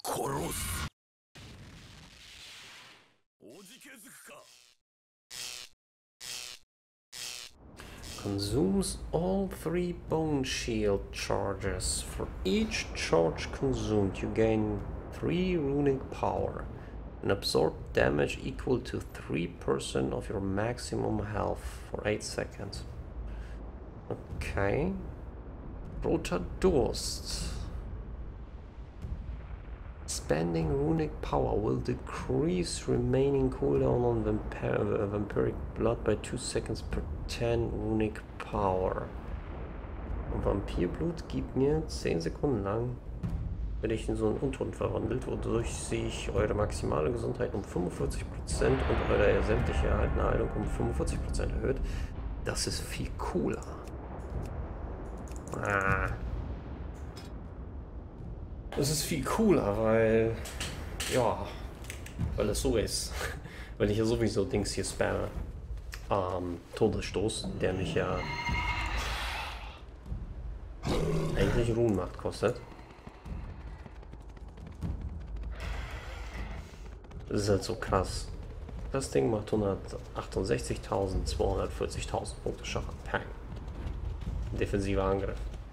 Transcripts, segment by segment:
Consumes all 3 bone shield charges. For each charge consumed, you gain 3 runic power and absorb damage equal to 3% of your maximum health for 8 seconds. Okay. Roter Durst. Spending runic power will decrease remaining cooldown on vampiric blood by 2 seconds per 10 runic power. Und Vampirblut gibt mir 10 Sekunden lang, werde ich in so einen Untoten verwandelt, wodurch sich eure maximale Gesundheit um 45% und eure sämtliche erhaltene Heilung um 45% erhöht. Das ist viel cooler. Das ist viel cooler, weil, ja, weil es so ist. Weil ich ja sowieso Dings hier spamme. Todesstoß, der mich ja eigentlich Runenmacht kostet. Das ist halt so krass. Das Ding macht 168.000, 240.000 Punkte Schaden. Pang. Defensiver Angriff.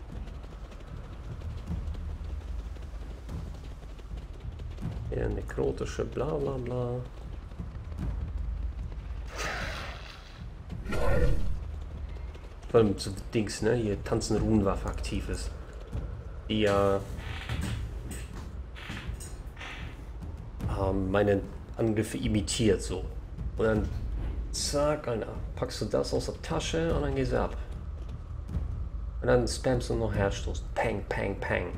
Ja, nekrotische bla bla bla. Vor allem so Dings, ne? Hier tanzen Runenwaffe aktiv ist. Die ja meine Angriffe imitiert so. Und dann zack, Alter, packst du das aus der Tasche und dann gehst du ab. Und dann spammst du noch Herzstoß. Pang, pang, pang.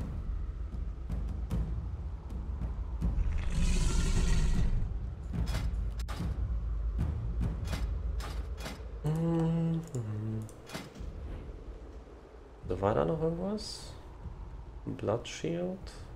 So, war da noch irgendwas? Blood Shield.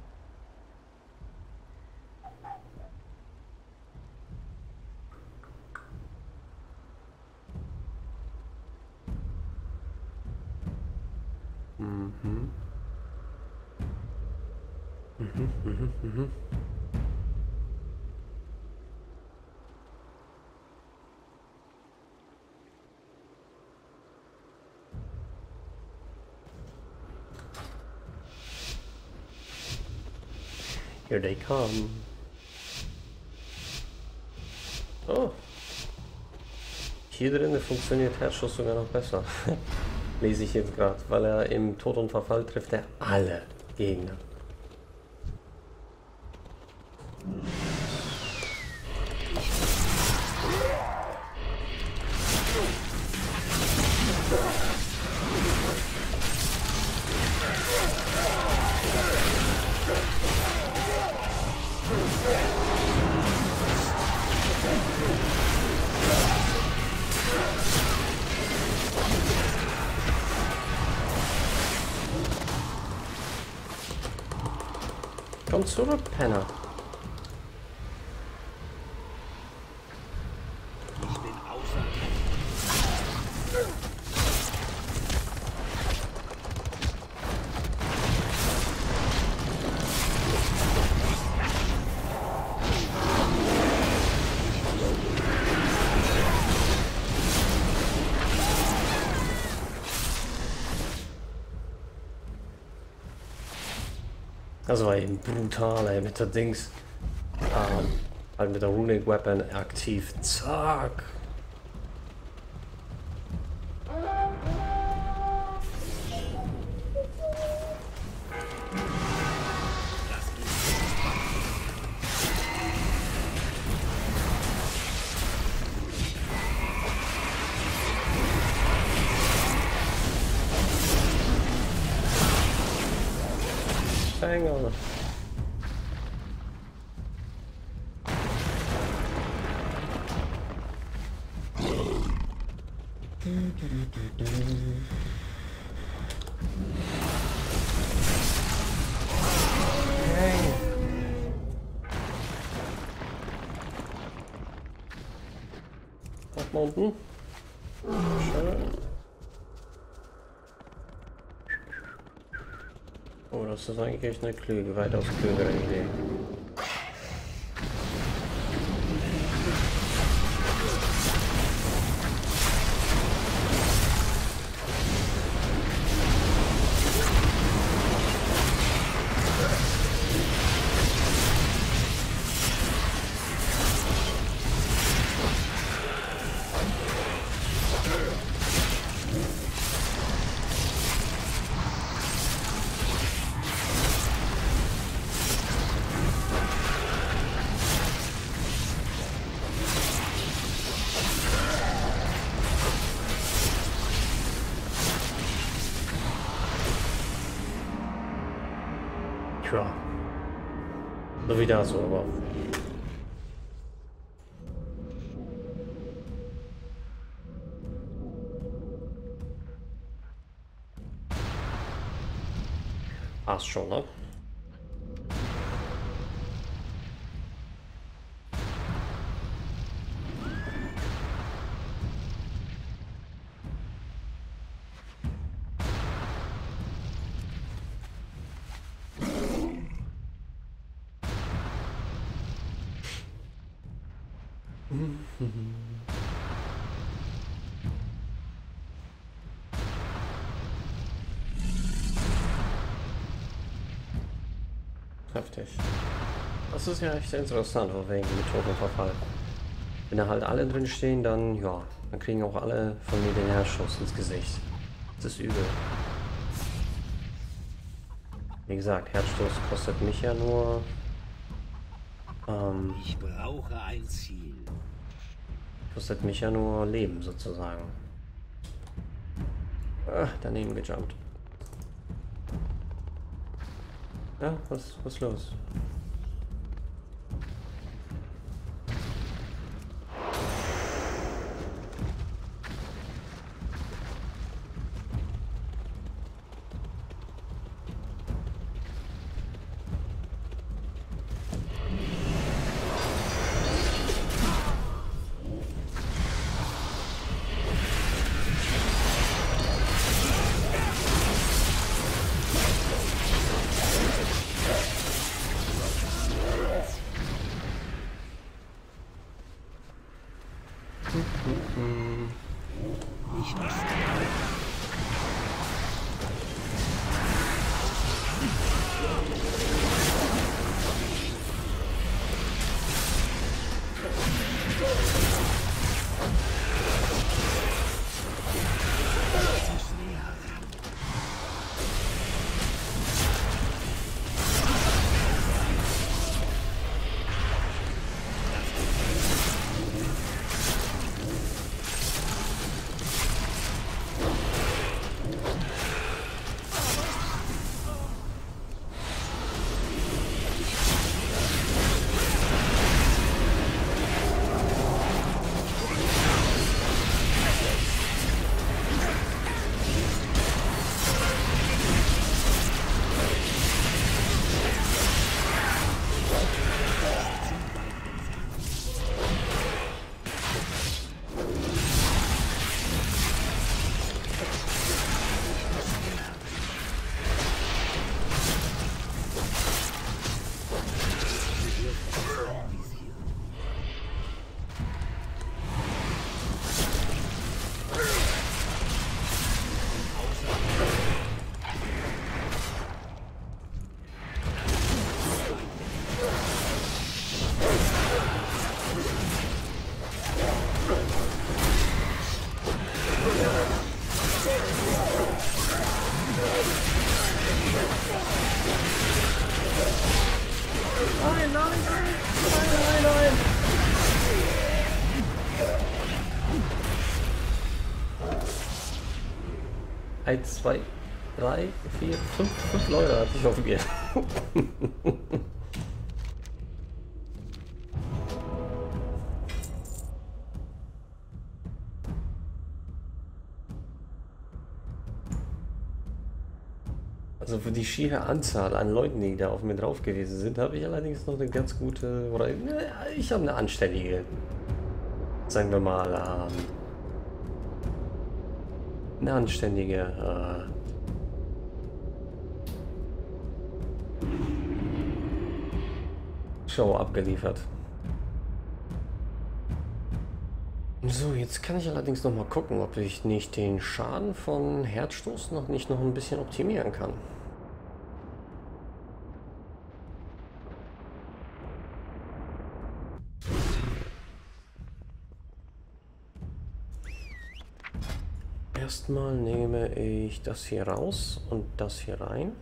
Here they come. Oh. Hier drinnen funktioniert Herzschuss sogar noch besser. Lese ich jetzt gerade, weil er im Tod und Verfall trifft er alle Gegner. Komm zurück, Penner. Ich bin außer. Das war eben brutal, ey, mit der Dings. Halt mit der Runic Weapon aktiv. Zack. Hang on. Nach unten. Schön. Oh, das ist eigentlich eine klüge, weitaus klügere Idee. So wie da so, aber. Passt schon, ne? Heftig. Das ist ja echt interessant, wegen Methodenverfall. Wenn da halt alle drin stehen, dann ja, dann kriegen auch alle von mir den Herzschuss ins Gesicht. Das ist übel. Wie gesagt, Herzstoß kostet mich ja nur. Ich brauche ein Ziel. Kostet mich ja nur Leben sozusagen. Ah, daneben gejumpt. Ja, was ist los? Ich muss Nein, nein, nein, nein, nein, nein. 1, 2, 3, 4, 5 Leute hatte ich aufgegeben. Also für die schiere Anzahl an Leuten, die da auf mir drauf gewesen sind, habe ich allerdings noch eine ganz gute, oder ich habe eine anständige, sagen wir mal, eine anständige Show abgeliefert. So, jetzt kann ich allerdings noch mal gucken, ob ich nicht den Schaden von Herzstoß noch ein bisschen optimieren kann. Erstmal nehme ich das hier raus und das hier rein.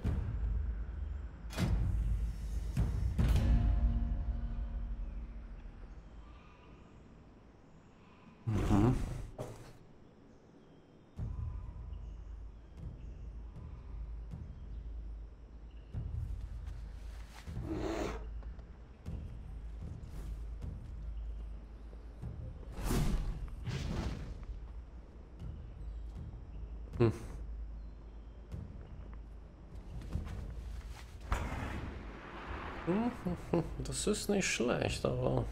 Das ist nicht schlecht, aber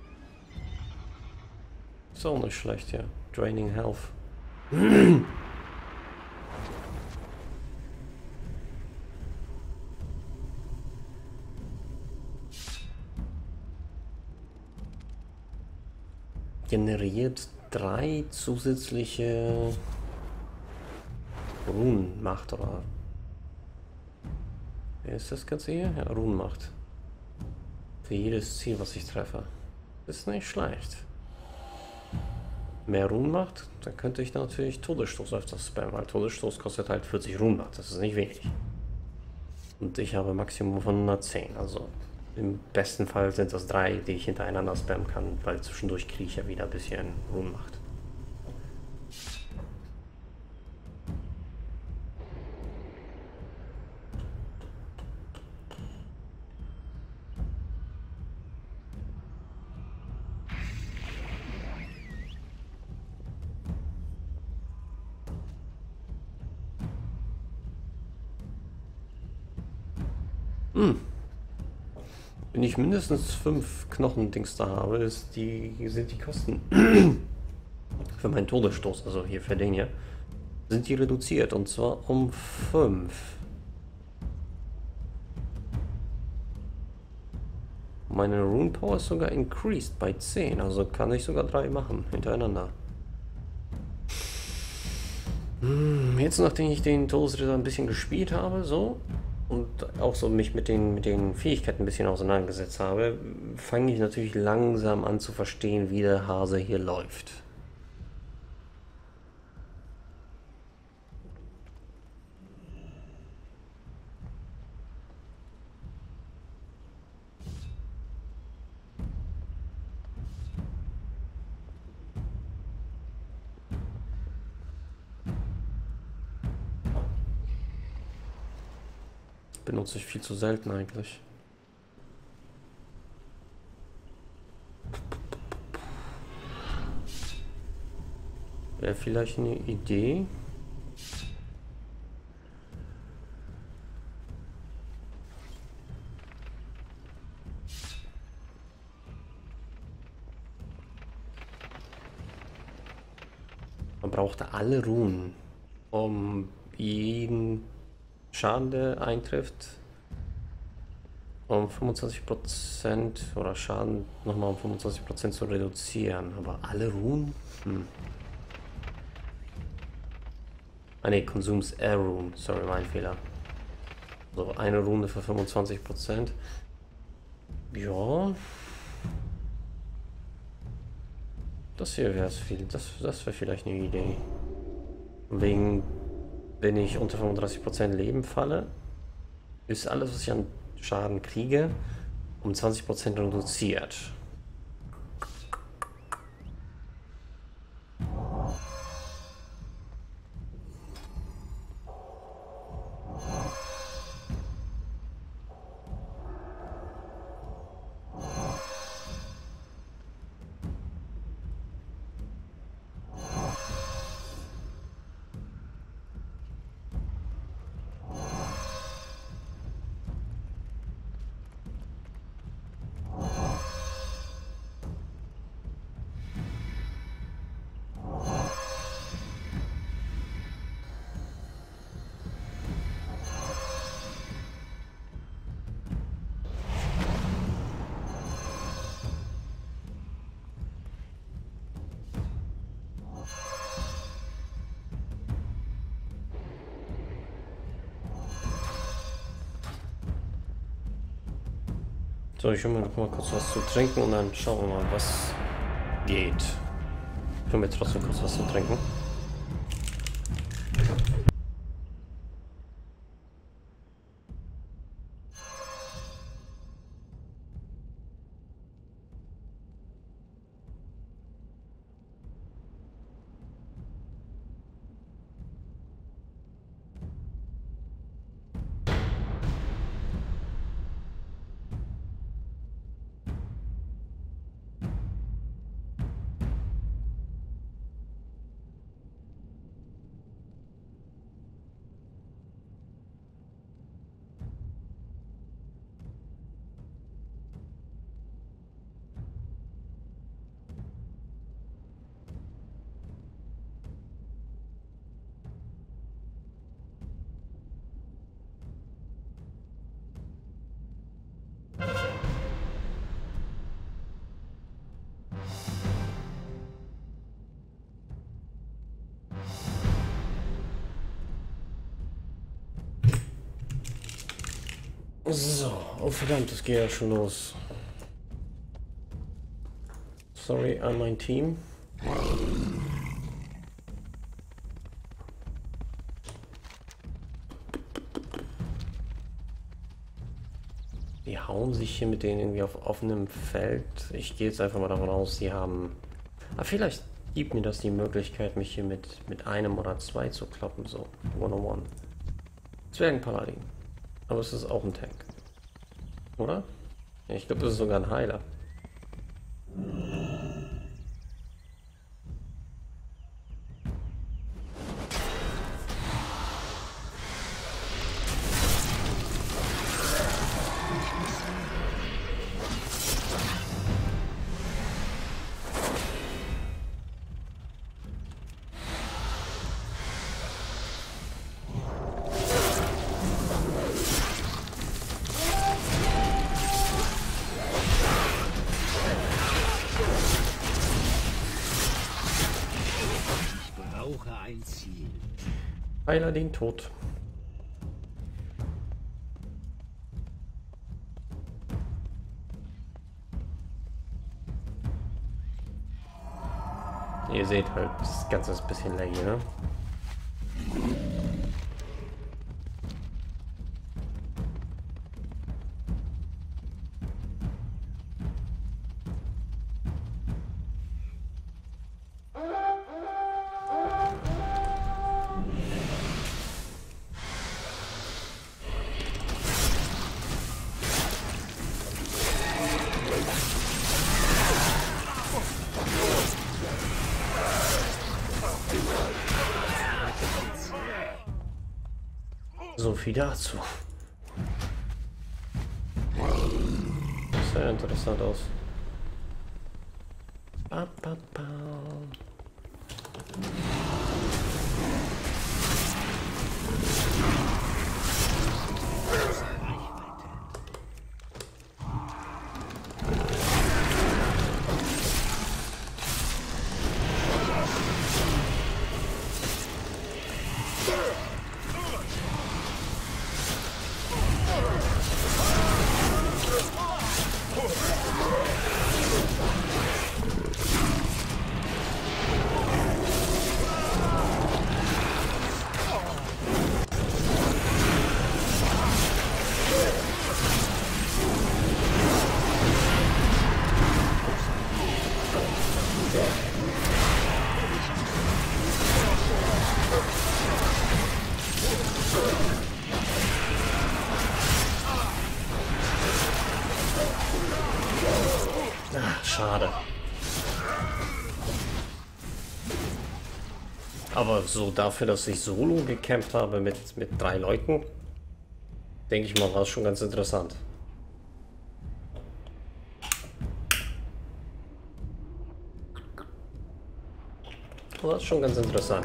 ist auch nicht schlecht, ja. Draining Health. Generiert 3 zusätzliche Runenmacht, oder? Wer ist das Ganze hier? Ja, Runenmacht. Für jedes Ziel, was ich treffe. Ist nicht schlecht. Mehr Runenmacht, dann könnte ich natürlich Todesstoß öfters spammen, weil Todesstoß kostet halt 40 Runenmacht, das ist nicht wenig. Und ich habe Maximum von 110, also im besten Fall sind das 3, die ich hintereinander spammen kann, weil zwischendurch kriege ich ja wieder ein bisschen Runenmacht. Wenn ich mindestens 5 Knochendings da habe, sind die Kosten für meinen Todesstoß, also hier für den hier, sind die reduziert, und zwar um 5. Meine Rune Power ist sogar increased bei 10, also kann ich sogar 3 machen hintereinander. Jetzt, nachdem ich den Todesritter ein bisschen gespielt habe, so, und auch so mich mit den Fähigkeiten ein bisschen auseinandergesetzt habe, fange ich natürlich langsam an zu verstehen, wie der Hase hier läuft. Benutze ich viel zu selten eigentlich. Wäre vielleicht eine Idee. Man brauchte alle Runen, um jeden Schaden, der eintrifft, um 25% oder Schaden nochmal um 25% zu reduzieren. Aber alle Runen? Ah ne, consumes a Rune. Sorry, mein Fehler. So, eine Rune für 25%. Ja. Das hier wäre es viel. Das wäre vielleicht eine Idee. Wegen, wenn ich unter 35% Leben falle, ist alles, was ich an Schaden kriege, um 20% reduziert. So, ich hole mir noch mal kurz was zu trinken und dann schauen wir mal, was geht. Ich hole mir trotzdem kurz was zu trinken. So, oh verdammt, das geht ja schon los. Sorry an mein Team. Die hauen sich hier mit denen irgendwie auf offenem Feld. Ich gehe jetzt einfach mal davon aus, sie haben... Aber vielleicht gibt mir das die Möglichkeit, mich hier mit einem oder zwei zu kloppen, so. One-on-one. Zwergenpaladin. Aber es ist auch ein Tank. Oder? Ja, ich glaube, das ist sogar ein Heiler. Brauche ein Ziel. Heiler den Tod. Ihr seht halt, das Ganze ist ein bisschen laggy, ne? So viel dazu. Sehr interessant aus. Ba, ba, ba. Schade. Aber so dafür, dass ich solo gekämpft habe mit 3 Leuten, denke ich mal, war es schon ganz interessant. War es schon ganz interessant.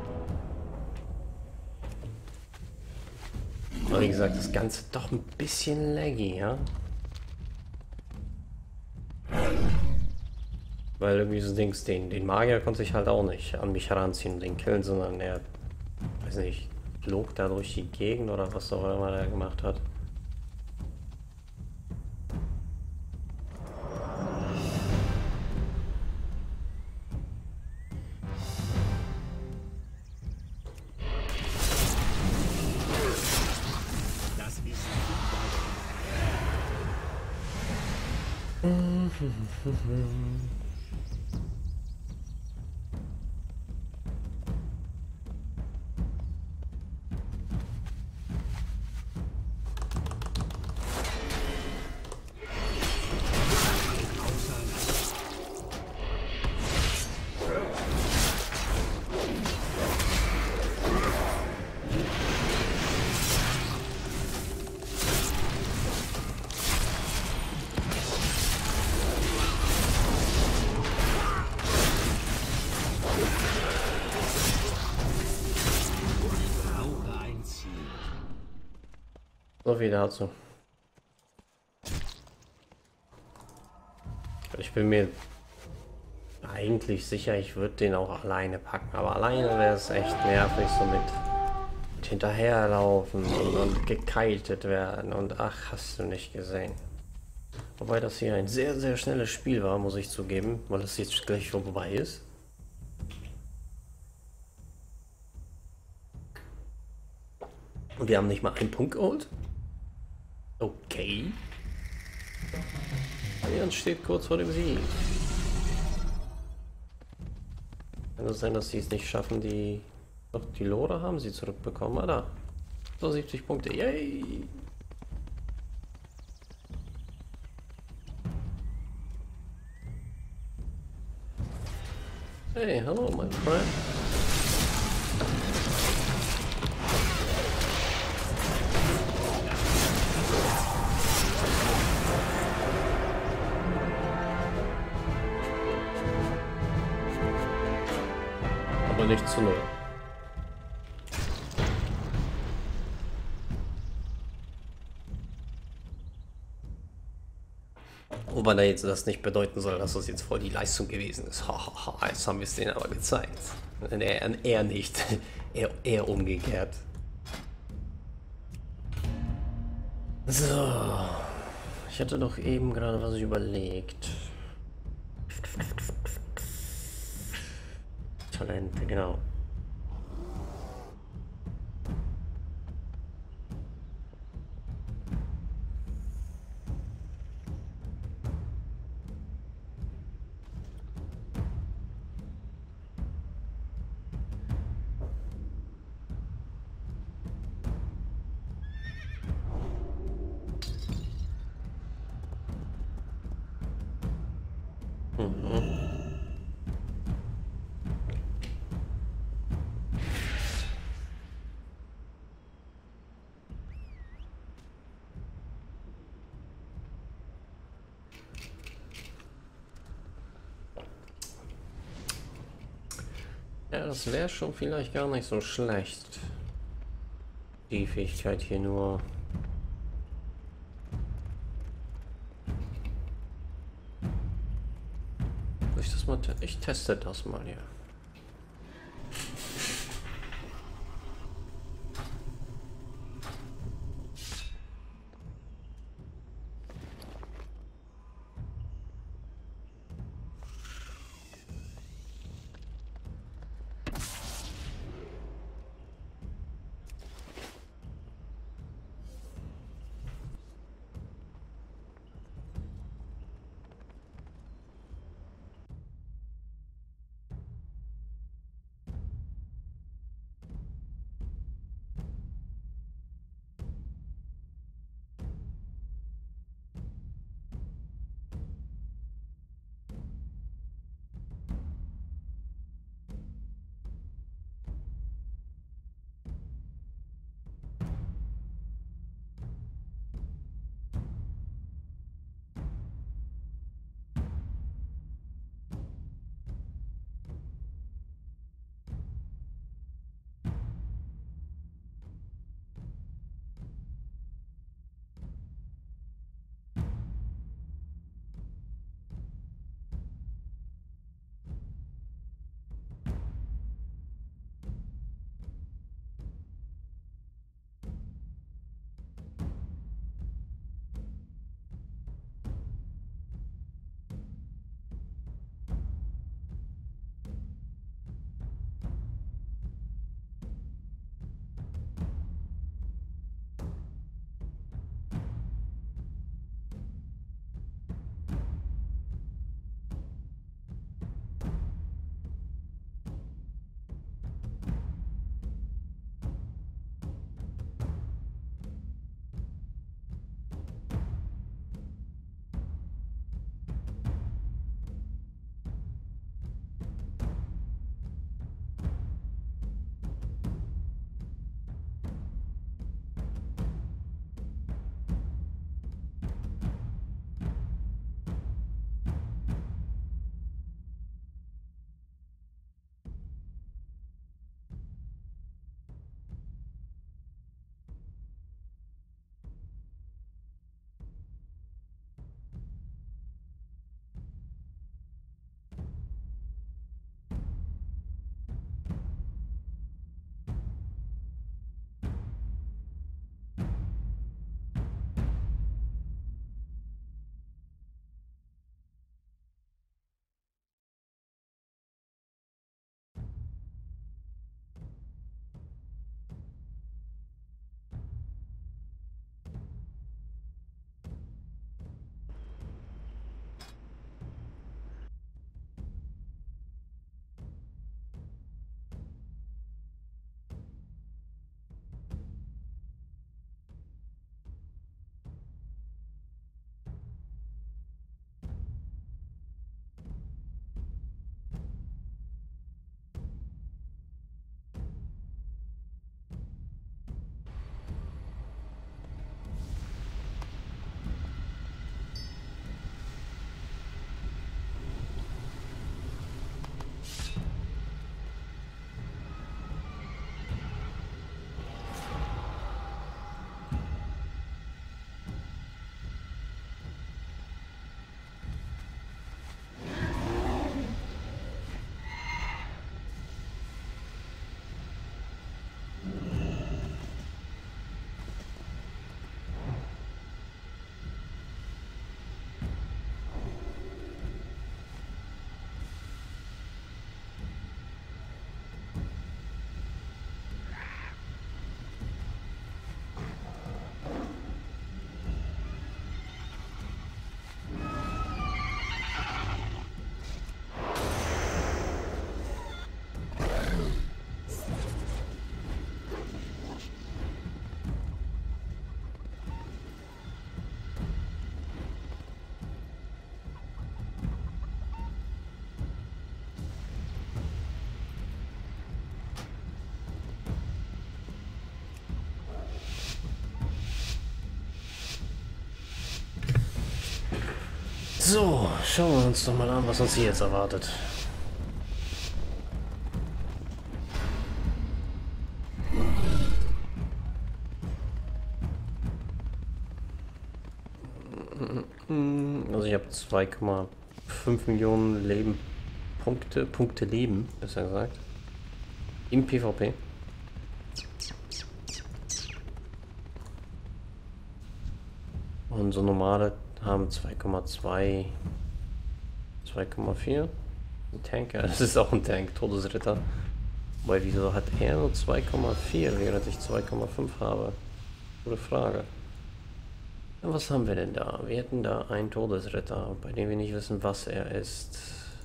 Aber wie gesagt, das Ganze doch ein bisschen laggy, ja? Weil irgendwie so Dings, den Magier konnte ich halt auch nicht an mich heranziehen und den killen, sondern er, weiß nicht, flog da durch die Gegend oder was auch immer er gemacht hat. Das ist brauche ein Ziel. So viel dazu. Ich bin mir eigentlich sicher, ich würde den auch alleine packen. Aber alleine wäre es echt nervig, so hinterherlaufen und gekitet werden und ach, hast du nicht gesehen. Wobei das hier ein sehr, sehr schnelles Spiel war, muss ich zugeben, weil es jetzt gleich vorbei ist. Und wir haben nicht mal einen Punkt geholt. Okay. Allianz steht kurz vor dem Sieg. Kann es sein, dass sie es nicht schaffen, die Lore haben sie zurückbekommen? Ah, da. So 70 Punkte. Yay! Hey, hello, my friend. Aber nicht zu 0. Wobei da jetzt das nicht bedeuten soll, dass das jetzt voll die Leistung gewesen ist. Hahaha, jetzt haben wir es denen aber gezeigt. Er nicht. eher umgekehrt. So. Ich hatte doch eben gerade was überlegt. Talente, genau. Ja, das wäre schon vielleicht gar nicht so schlecht. Die Fähigkeit hier nur. Ich teste das mal hier. So, schauen wir uns doch mal an, was uns hier jetzt erwartet. Also ich habe 2,5 Millionen Leben, Punkte Leben, besser gesagt, im PvP. Und so normale haben 2,2, 2,4. Ein Tanker, das ist auch ein Tank, Todesritter. Weil wieso hat er nur 2,4, während ich 2,5 habe? Gute Frage. Ja, was haben wir denn da? Wir hätten da einen Todesritter, bei dem wir nicht wissen, was er ist.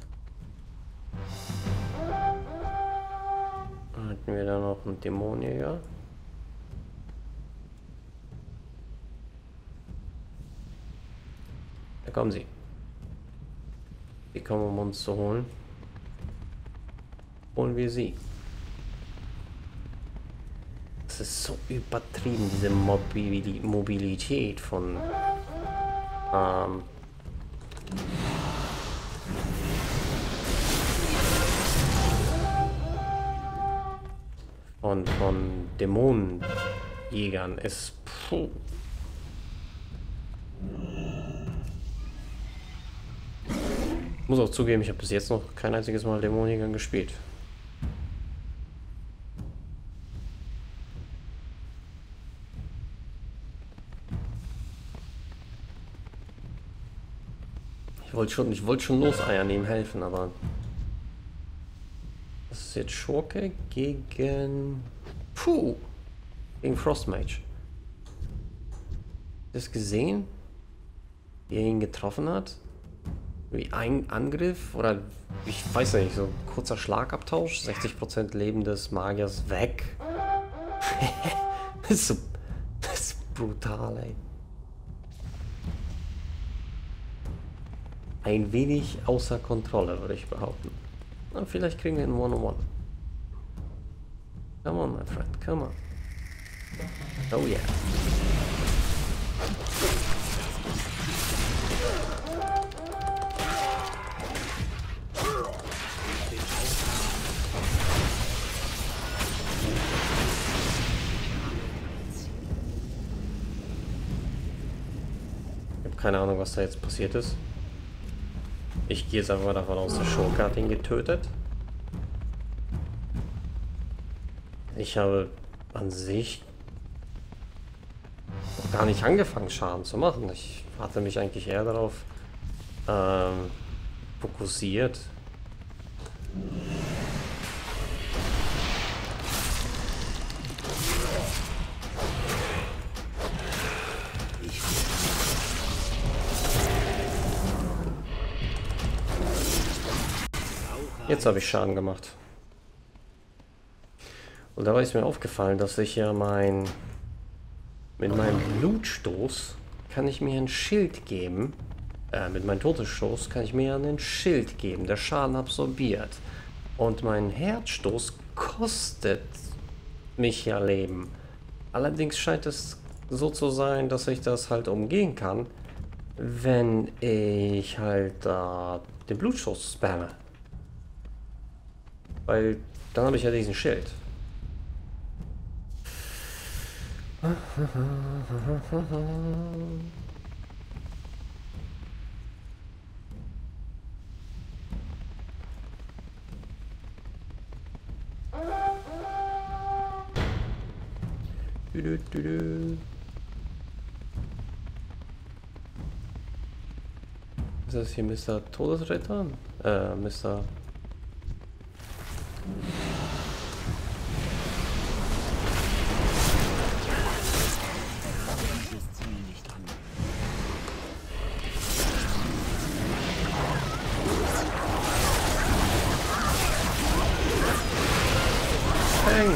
Dann hätten wir da noch einen Dämonjäger. Da kommen sie. Die kommen, um uns zu holen. Holen wir sie. Das ist so übertrieben, diese Mobilität von von Dämonenjägern ist puh. Ich muss auch zugeben, ich habe bis jetzt noch kein einziges Mal Dämonenjäger gespielt. Ich wollte schon loseiern, ihm helfen, aber das ist jetzt Schurke gegen gegen Frostmage. Das gesehen, wie er ihn getroffen hat, wie ein Angriff oder ich weiß nicht, so ein kurzer Schlagabtausch, 60% Leben des Magiers weg. Das ist brutal, ey. Ein wenig außer Kontrolle, würde ich behaupten. Na, vielleicht kriegen wir einen One-on-One. Come on, my friend, come on. Oh yeah. Ich habe keine Ahnung, was da jetzt passiert ist. Ich gehe jetzt einfach davon aus, der Schurke hat ihn getötet. Ich habe an sich noch gar nicht angefangen, Schaden zu machen. Ich hatte mich eigentlich eher darauf fokussiert. Jetzt habe ich Schaden gemacht. Und dabei ist mir aufgefallen, dass ich ja mit meinem Blutstoß kann ich mir ein Schild geben. Mit meinem Todesstoß kann ich mir einen Schild geben, der Schaden absorbiert. Und mein Herzstoß kostet mich ja Leben. Allerdings scheint es so zu sein, dass ich das halt umgehen kann, wenn ich halt den Blutstoß spamme. Weil dann habe ich ja diesen Schild. Ist das hier Mr. Todesritter? Mr. Dieses Ziel nicht an. Peng!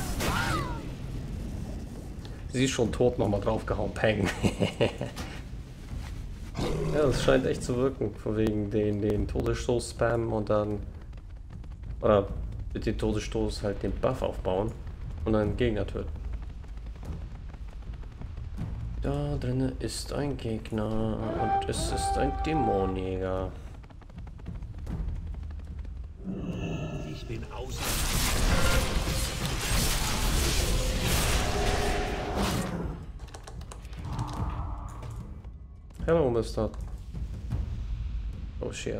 Sie ist schon tot, nochmal draufgehauen. Peng! Ja, das scheint echt zu wirken. Von wegen den Todesstoß spammen und dann. Oder mit dem Todesstoß halt den Buff aufbauen und dann Gegner töten. Da drinne ist ein Gegner und es ist ein Dämonenjäger. Ich bin außer. Hello, Mister. Oh shit.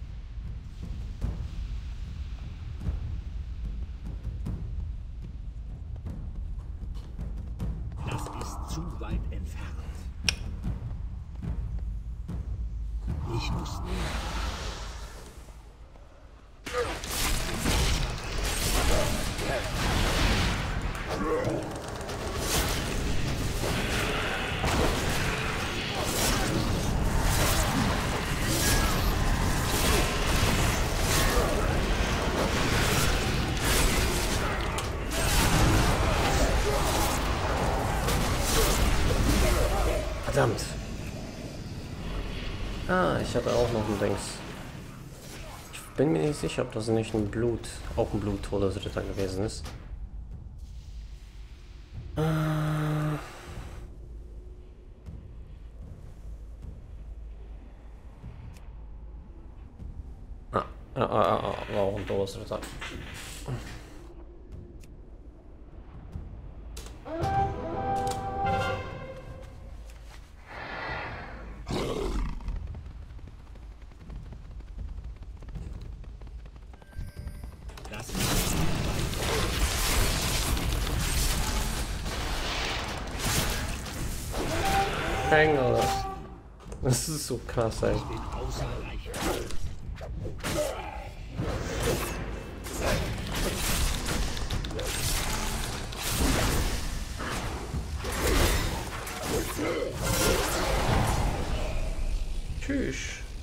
Das ist zu weit entfernt. Ich muss näher. Verdammt. Ah, ich hatte auch noch ein Dings. Ich bin mir nicht sicher, ob das nicht auch ein Bluttodesritter gewesen ist. War auch ein Todesritter. Das ist zu Hänger. Das ist so krass, ey. weit. Ich bin außer Reichweite. Tschüss.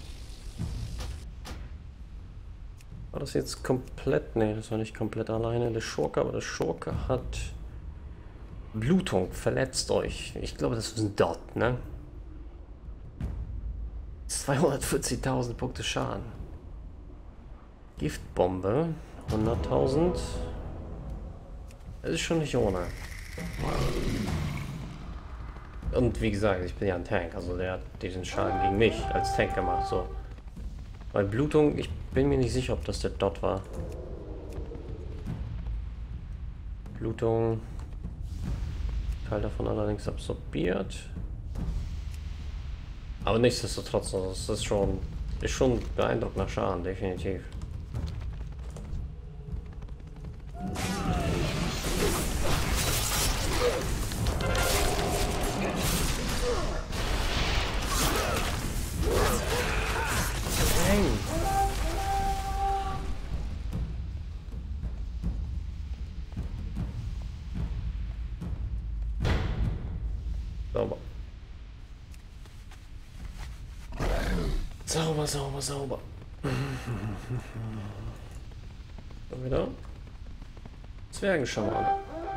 War das jetzt komplett? Nee, das war nicht komplett alleine. Der Schurke, aber der Schurke hat Blutung, verletzt euch. Ich glaube, das ist ein Dot, ne? 240.000 Punkte Schaden. Giftbombe, 100.000. Das ist schon nicht ohne. Und wie gesagt, ich bin ja ein Tank, also der hat diesen Schaden gegen mich als Tank gemacht, so. Bei Blutung, ich bin mir nicht sicher, ob das der Dot war. Blutung. Teil davon allerdings absorbiert. Aber nichtsdestotrotz, also es ist schon beeindruckender Schaden, definitiv. Sauber. Sauber, sauber, sauber. Und wieder. Zwergenschamane.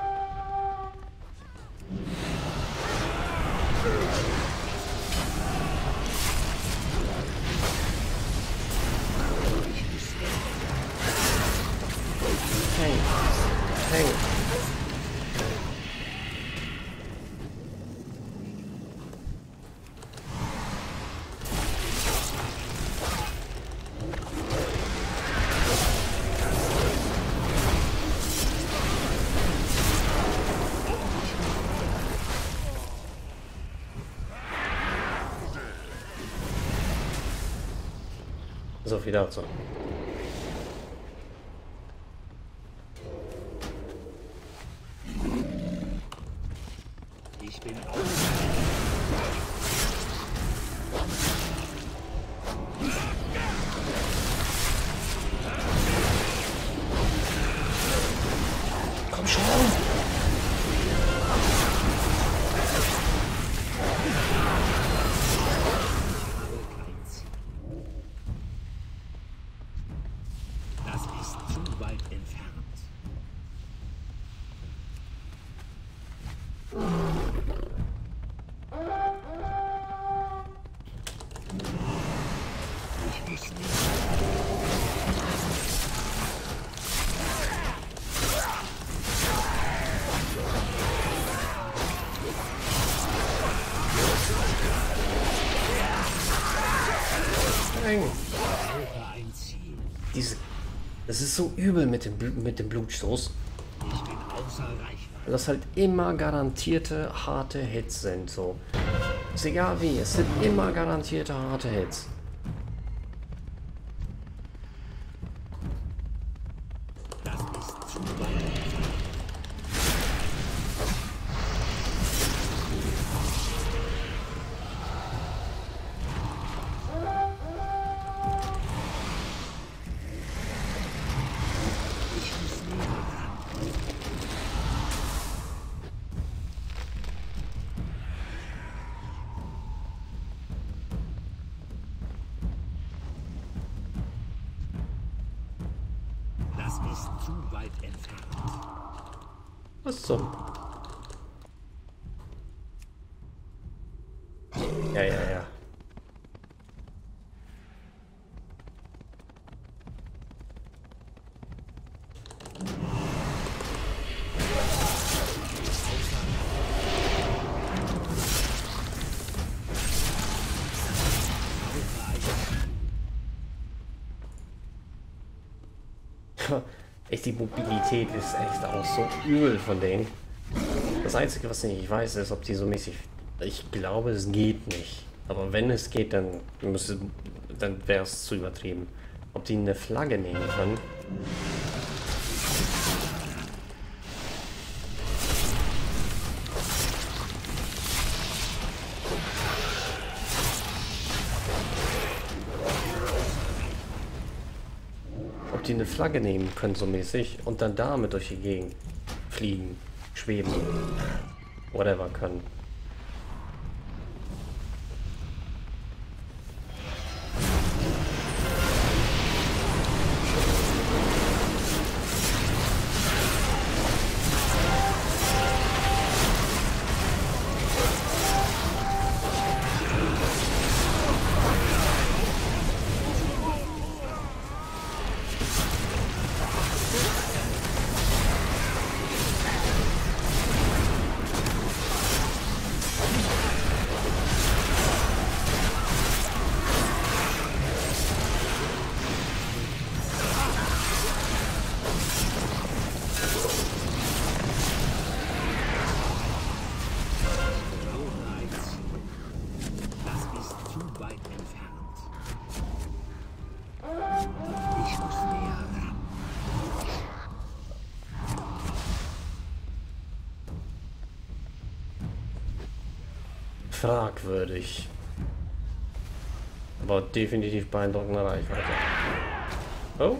Hey. Hey. So viel dazu. Ich bin außer. Komm schon! Nein. Suche ein Ziel. Diese. Das ist so übel mit dem Blutstoß. Ich bin außer Reichweite. Weil das halt immer garantierte harte Hits sind. So. Ist egal wie, es sind immer garantierte harte Hits. Das ist zu weit entfernt. Ich muss näher ran. Das ist zu weit entfernt. Was zum? Ja, ja, ja. Echt, die Mobilität ist echt auch so übel von denen. Das Einzige, was ich nicht weiß, ist, ob die so mäßig... Ich glaube, es geht nicht. Aber wenn es geht, dann wäre es zu übertrieben. Ob die eine Flagge nehmen können? Ob die eine Flagge nehmen können, so mäßig, und dann damit durch die Gegend fliegen, schweben, whatever können. Das ist zu weit entfernt. Ich muss näher ran. Fragwürdig. Aber definitiv beeindruckende Reichweite. Oh.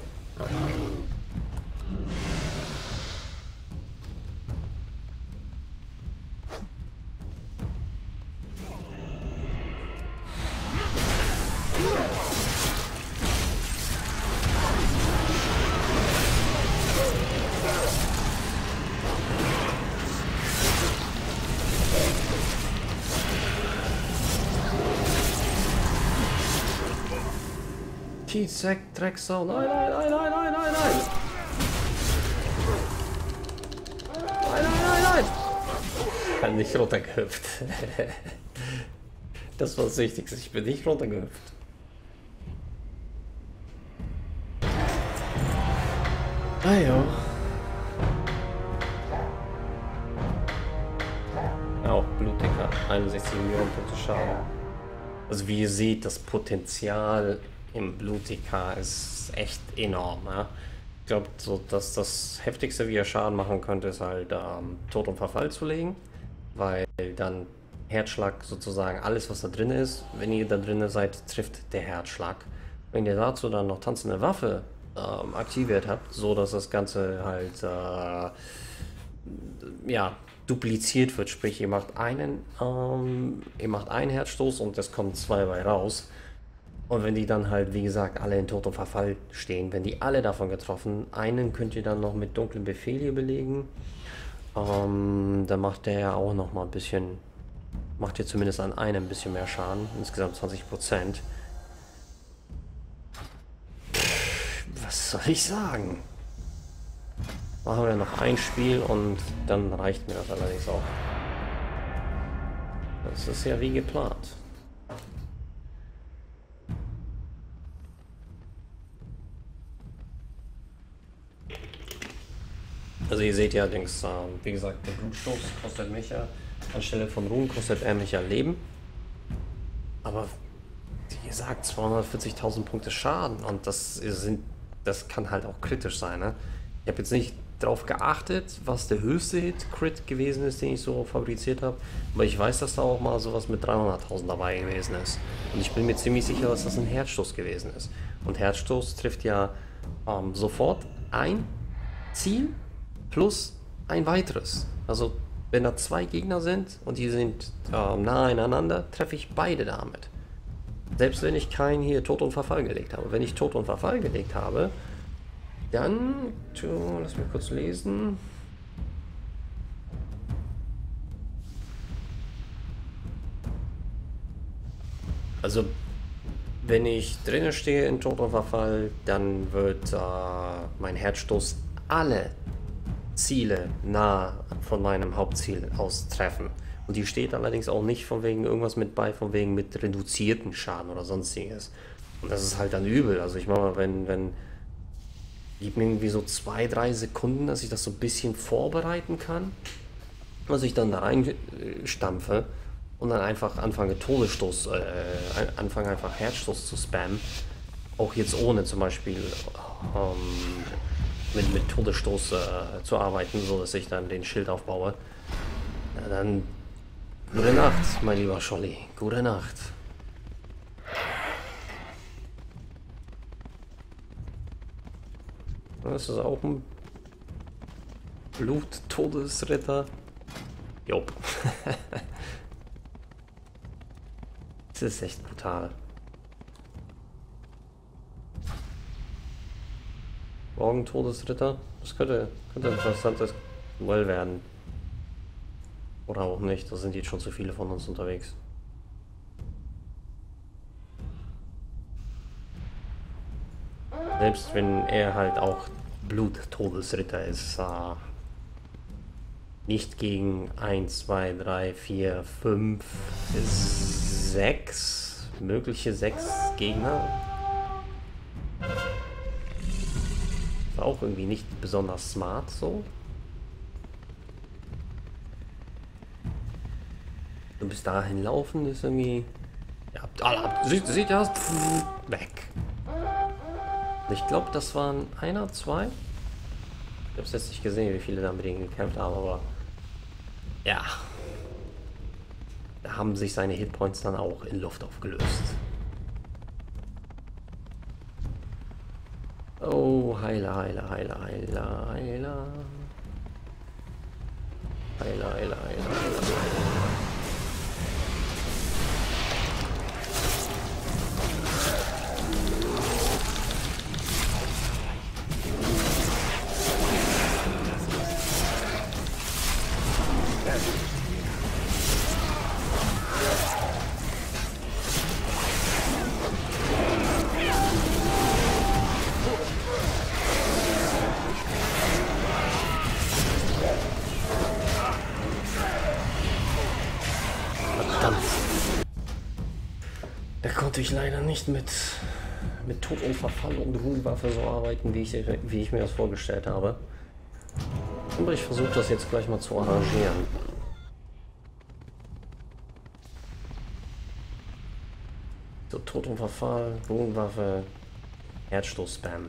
T-Sack, Drecksau, nein, nein, nein, nein, nein, nein, nein! Nein, nein, nein, nein! Ich bin nicht runtergehüpft. Das war das Wichtigste, ich bin nicht runtergehüpft. Ah ja. Auch Blutdicker, 61 Millionen Punkte Schaden. Also wie ihr seht, das Potenzial im Blut-TK ist echt enorm. Ja? Ich glaube, so, dass das heftigste, wie er Schaden machen könnte, ist halt Tod und Verfall zu legen, weil dann Herzschlag sozusagen alles, was da drin ist, wenn ihr da drin seid, trifft der Herzschlag. Wenn ihr dazu dann noch tanzende Waffe aktiviert habt, so dass das Ganze halt ja, dupliziert wird, sprich ihr macht einen Herzstoß und es kommen zwei bei raus. Und wenn die dann halt, wie gesagt, alle in Tod und Verfall stehen, wenn die alle davon getroffen, einen könnt ihr dann noch mit dunklen Befehl belegen. Dann macht der ja auch noch mal ein bisschen, macht ihr zumindest an einem ein bisschen mehr Schaden, insgesamt 20%. Was soll ich sagen? Machen wir noch ein Spiel und dann reicht mir das allerdings auch. Das ist ja wie geplant. Also ihr seht ja, wie gesagt, der Blutstoß kostet mich ja, anstelle von Ruhen kostet er mich ja Leben. Aber wie gesagt, 240.000 Punkte Schaden und das kann halt auch kritisch sein. Ne? Ich habe jetzt nicht drauf geachtet, was der höchste Hit-Crit gewesen ist, den ich so fabriziert habe. Aber ich weiß, dass da auch mal sowas mit 300.000 dabei gewesen ist. Und ich bin mir ziemlich sicher, dass das ein Herzstoß gewesen ist. Und Herzstoß trifft ja sofort ein Ziel plus ein weiteres. Also wenn da zwei Gegner sind und die sind nah aneinander, treffe ich beide damit. Selbst wenn ich keinen hier Tod und Verfall gelegt habe. Wenn ich Tod und Verfall gelegt habe, dann, lass mich kurz lesen. Also, wenn ich drinnen stehe in Tod und Verfall, dann wird mein Herzstoß alle Ziele nah von meinem Hauptziel aus treffen. Und die steht allerdings auch nicht von wegen irgendwas mit bei, von wegen mit reduzierten Schaden oder sonstiges. Und das ist halt dann übel. Also ich meine mal, wenn gib mir irgendwie so 2, 3 Sekunden, dass ich das so ein bisschen vorbereiten kann, dass ich dann da reinstampfe und dann einfach anfange anfange einfach Herzstoß zu spammen. Auch jetzt ohne zum Beispiel mit Todesstoß zu arbeiten, so dass ich dann den Schild aufbaue. Ja, dann gute Nacht, mein lieber Scholli. Gute Nacht. Das ist auch ein Blut-Todesritter. Jopp. Das ist echt brutal. Morgen Todesritter. Das könnte ein interessantes Duell werden. Oder auch nicht. Da sind jetzt schon zu viele von uns unterwegs. Selbst wenn er halt auch Blut-Todesritter ist. Nicht gegen 1, 2, 3, 4, 5, 6. Mögliche 6 Gegner. War auch irgendwie nicht besonders smart so. Und bis dahin laufen ist irgendwie. Ja, seht ihr das? Weg. Ich glaube, das waren 1, 2. Ich habe es jetzt nicht gesehen, wie viele da mit denen gekämpft haben, aber ja. Da haben sich seine Hitpoints dann auch in Luft aufgelöst. Oh, Heiler, Heiler, Heiler, Heiler, Heiler. Heiler, Heiler, Heiler, Heiler. Da konnte ich leider nicht mit Tod und Verfall und Ruhewaffe so arbeiten, wie ich mir das vorgestellt habe. Aber ich versuche das jetzt gleich mal zu arrangieren. So, Tod und Verfall, Ruhewaffe, Herzstoß-Spam.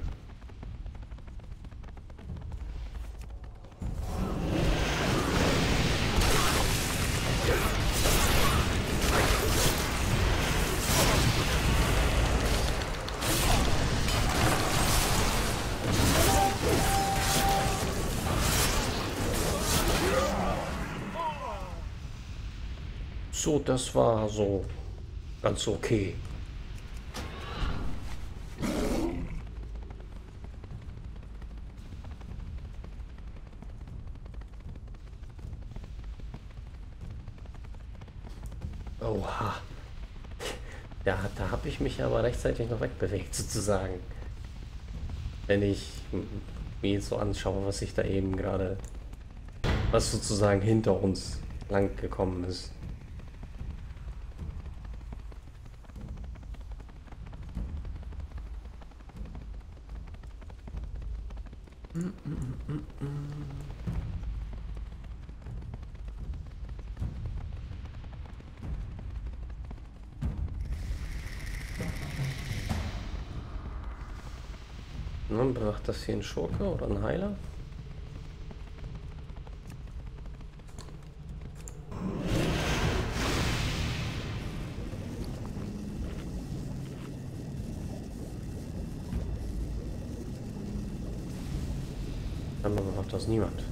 So, das war so ganz okay. Oha. Ja, da habe ich mich aber rechtzeitig noch wegbewegt, sozusagen. Wenn ich mir jetzt so anschaue, was ich da eben gerade, was sozusagen hinter uns lang gekommen ist. Nun brachte das hier ein Schurke oder ein Heiler? Dann macht das niemand.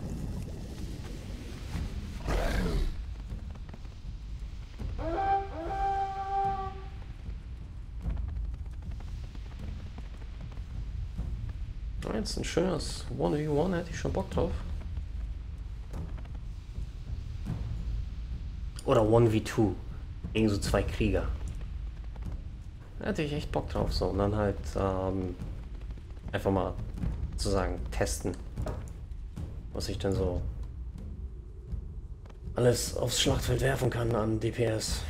Jetzt ein schönes 1v1, hätte ich schon Bock drauf. Oder 1v2. Gegen so 2 Krieger. Da hätte ich echt Bock drauf. So, und dann halt einfach mal sozusagen testen, was ich denn so alles aufs Schlachtfeld werfen kann an DPS.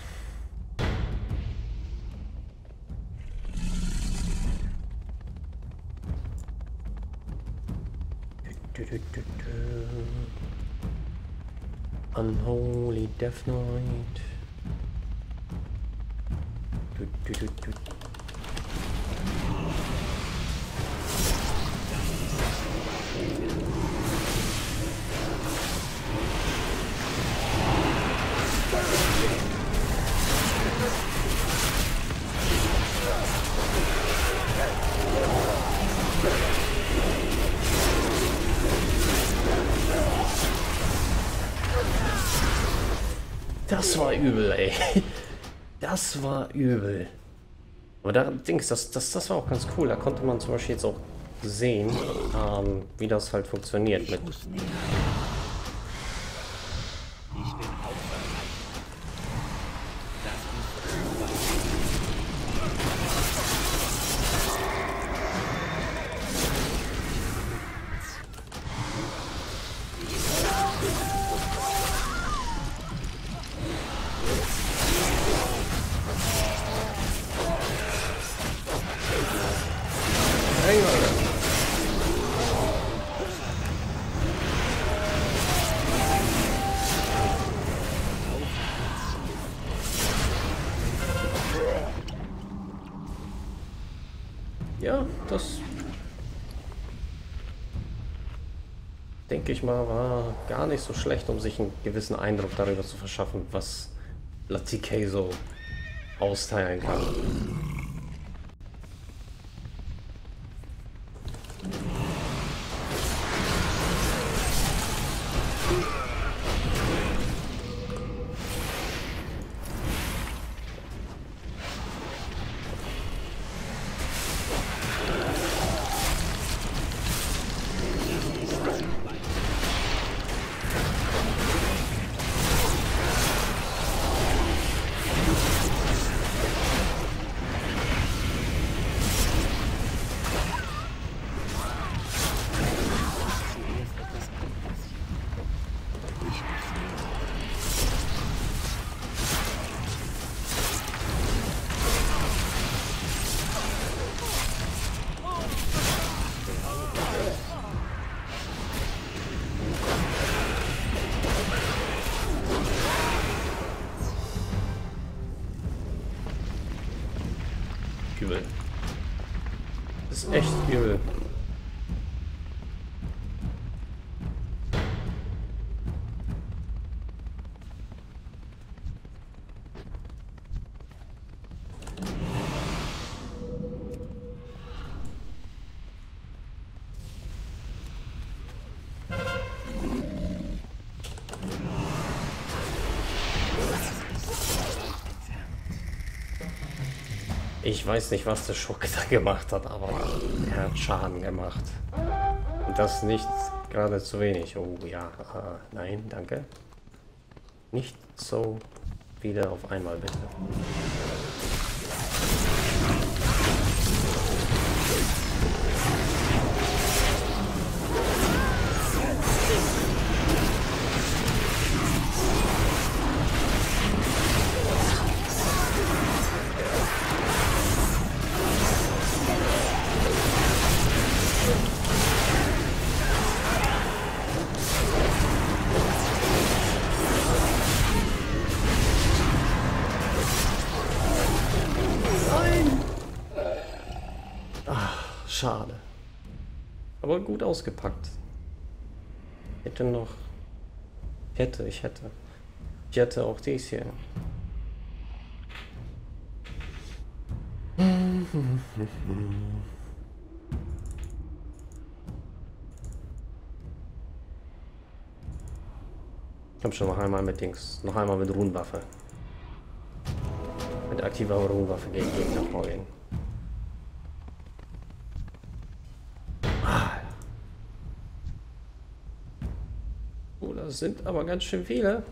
Unholy Death Knight. Das war übel, ey. Das war übel. Aber da Dings, das war auch ganz cool. Da konnte man zum Beispiel jetzt auch sehen, wie das halt funktioniert mit. Ich bin auch bereit. Das ist zu weit. Ja, das denke ich mal war gar nicht so schlecht, um sich einen gewissen Eindruck darüber zu verschaffen, was LATK so austeilen kann. Übel. Das ist echt übel. Ich weiß nicht, was der Schurke da gemacht hat, aber er hat Schaden gemacht. Und das nicht gerade zu wenig. Oh ja, nein, danke. Nicht so viele auf einmal, bitte. Schade. Aber gut ausgepackt. Hätte noch... Ich hätte auch dies hier. Komm schon, noch einmal mit Dings. Noch einmal mit Runenwaffe. Mit aktiver Runenwaffe gegen Gegner vorgehen. Ah. Oh, das sind aber ganz schön viele.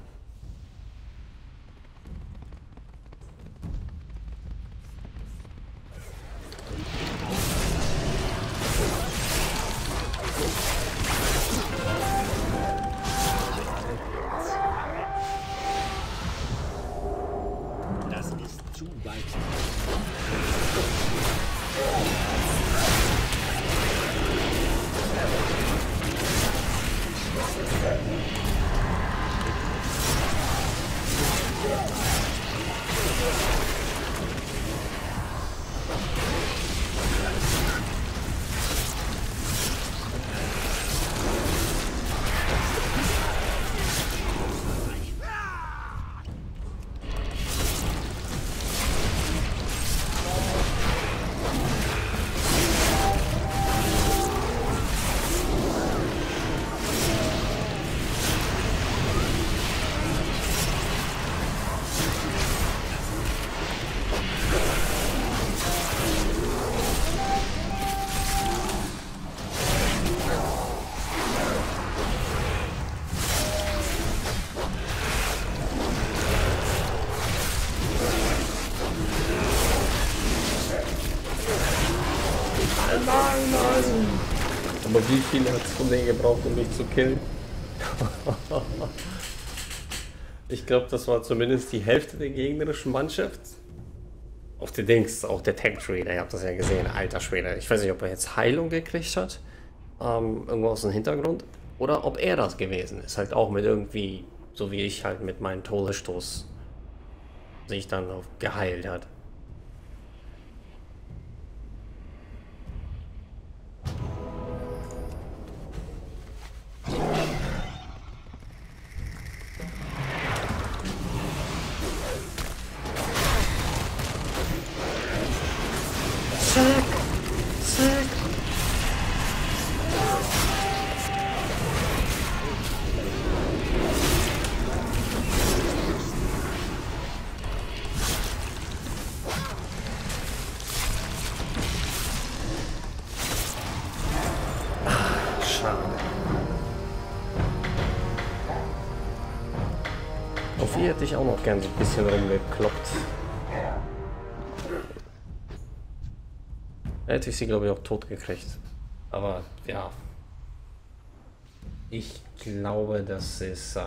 Das ist zu weit. Nein. Aber wie viel hat es von denen gebraucht, um mich zu killen? Ich glaube, das war zumindest die Hälfte der gegnerischen Mannschaft. Auch der Dings, auch der Tank Trader, ihr habt das ja gesehen, alter Schwede. Ich weiß nicht, ob er jetzt Heilung gekriegt hat, irgendwo aus dem Hintergrund, oder ob er das gewesen ist. Halt auch mit irgendwie, so wie ich halt mit meinem Todesstoß sich dann auf geheilt hat. Zack. Schade. Auf die hätte ich auch noch gern so ein bisschen rumgekloppt. Hätte ich sie, glaube ich, auch tot gekriegt. Aber ja. Ich glaube, das ist.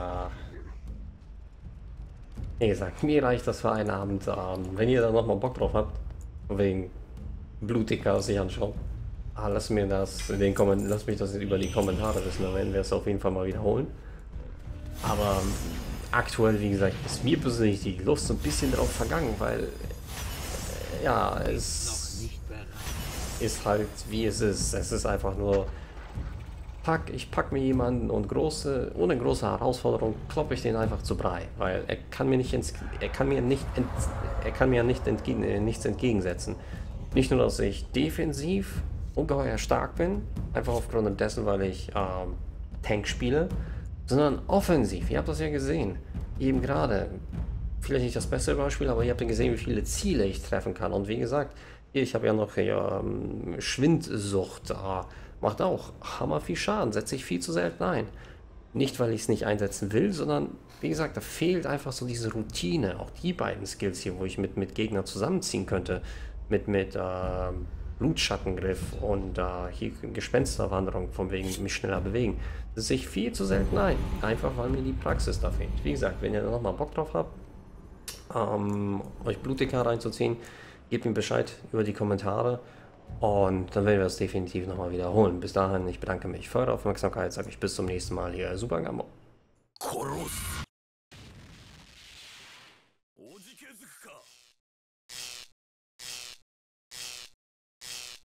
Wie gesagt, mir reicht das für einen Abend. Wenn ihr da nochmal Bock drauf habt, wegen Blutiger sich anschauen, lasst mich das über die Kommentare wissen, dann werden wir es auf jeden Fall mal wiederholen. Aber aktuell, wie gesagt, ist mir persönlich die Lust so ein bisschen drauf vergangen, weil ja, es ist halt wie es ist. Es ist einfach nur, ich pack mir jemanden und ohne große Herausforderung kloppe ich den einfach zu Brei, weil er kann mir nichts entgegensetzen. Nicht nur, dass ich defensiv ungeheuer stark bin, einfach aufgrund dessen, weil ich Tank spiele, sondern offensiv. Ihr habt das ja gesehen. Eben gerade. Vielleicht nicht das beste Beispiel, aber ihr habt ja gesehen, wie viele Ziele ich treffen kann. Und wie gesagt, ich habe ja noch Schwindsucht. Macht auch hammer viel Schaden, setze ich viel zu selten ein. Nicht, weil ich es nicht einsetzen will, sondern wie gesagt, da fehlt einfach so diese Routine. Auch die beiden Skills hier, wo ich mit Gegnern zusammenziehen könnte. Mit Blutschattengriff und hier Gespensterwanderung, von wegen mich schneller bewegen. Das sehe ich viel zu selten ein. Einfach, weil mir die Praxis da fehlt. Wie gesagt, wenn ihr da nochmal Bock drauf habt, euch Blutika reinzuziehen, gebt mir Bescheid über die Kommentare. Und dann werden wir das definitiv nochmal wiederholen. Bis dahin, ich bedanke mich für eure Aufmerksamkeit, sage ich bis zum nächsten Mal hier. Super Gambo.